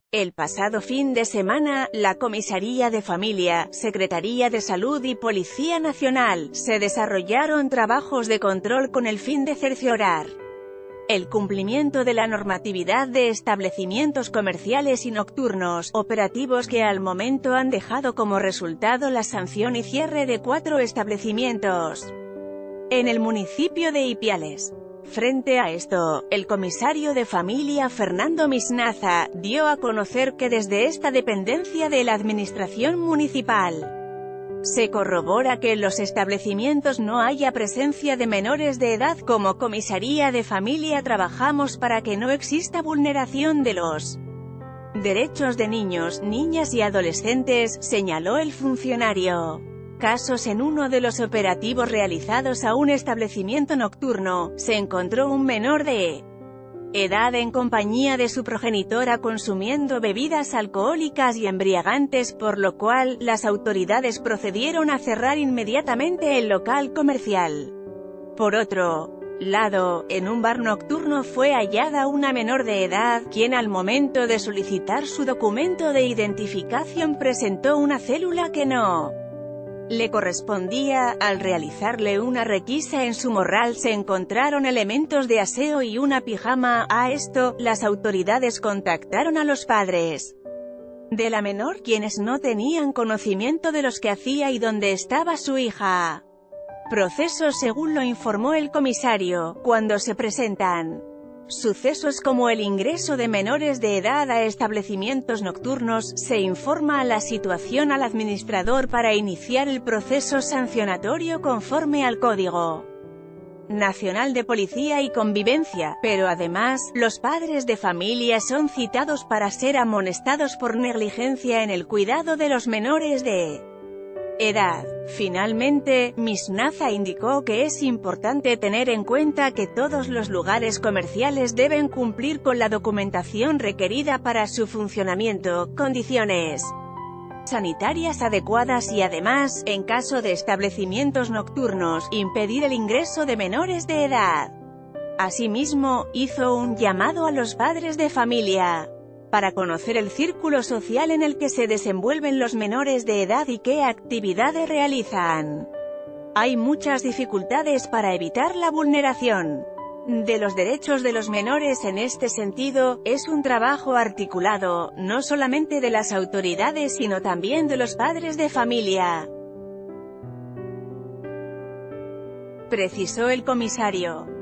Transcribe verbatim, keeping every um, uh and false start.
El pasado fin de semana, la Comisaría de Familia, Secretaría de Salud y Policía Nacional, se desarrollaron trabajos de control con el fin de cerciorar el cumplimiento de la normatividad de establecimientos comerciales y nocturnos, operativos que al momento han dejado como resultado la sanción y cierre de cuatro establecimientos en el municipio de Ipiales. Frente a esto, el comisario de Familia Fernando Misnaza, dio a conocer que desde esta dependencia de la Administración Municipal se corrobora que en los establecimientos no haya presencia de menores de edad. Como Comisaría de Familia trabajamos para que no exista vulneración de los derechos de niños, niñas y adolescentes, señaló el funcionario. Casos: en uno de los operativos realizados a un establecimiento nocturno, se encontró un menor de edad en compañía de su progenitora consumiendo bebidas alcohólicas y embriagantes, por lo cual, las autoridades procedieron a cerrar inmediatamente el local comercial. Por otro lado, en un bar nocturno fue hallada una menor de edad, quien al momento de solicitar su documento de identificación presentó una célula que no le correspondía. Al realizarle una requisa en su morral se encontraron elementos de aseo y una pijama. A esto, las autoridades contactaron a los padres de la menor, quienes no tenían conocimiento de los que hacía y dónde estaba su hija. Proceso: según lo informó el comisario, cuando se presentan sucesos como el ingreso de menores de edad a establecimientos nocturnos, se informa a la situación al administrador para iniciar el proceso sancionatorio conforme al Código Nacional de Policía y Convivencia, pero además, los padres de familia son citados para ser amonestados por negligencia en el cuidado de los menores de edad. Finalmente, Misnaza indicó que es importante tener en cuenta que todos los lugares comerciales deben cumplir con la documentación requerida para su funcionamiento, condiciones sanitarias adecuadas y además, en caso de establecimientos nocturnos, impedir el ingreso de menores de edad. Asimismo, hizo un llamado a los padres de familia para conocer el círculo social en el que se desenvuelven los menores de edad y qué actividades realizan. Hay muchas dificultades para evitar la vulneración de los derechos de los menores. En este sentido, es un trabajo articulado, no solamente de las autoridades sino también de los padres de familia, precisó el comisario.